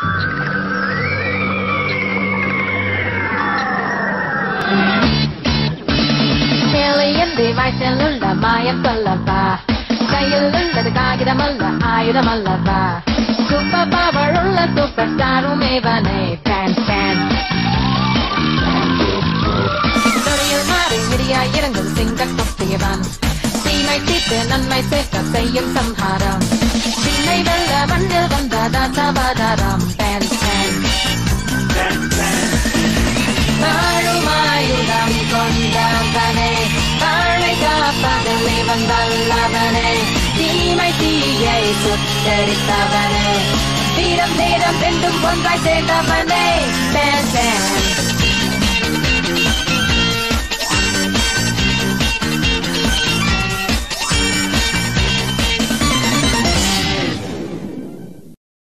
வயசிலுள்ள மாயம் சொல்லவா கையில் உள்ளது காகிதமல்ல ஆயுதமல்லவா சூப்பர் பவர் உள்ள சூப்பர் ஸ்டாரும் இவனே ஃபேன் ஃபேன் தொழில் மாறி மிடியாய் இறங்கும் சிங்க கொத்தியவன் தீமை தீர்த்து நன்மை சேர்க்க செய்யும் சம்ஹாரம் தீமை வெல்ல மண்ணில் வந்ததா சமாதாரம் ஃபேன் ஃபேன் வாழுமாயுதம் கொண்டவனே வாழை காப்பதில் இவன் வல்லவனே தீமை தீயை சுட்டரித்தவனே வீரம் நேரம் ரெண்டும் ஒன்றாய் சேர்ந்தவனே ஃபேன் ஃபேன்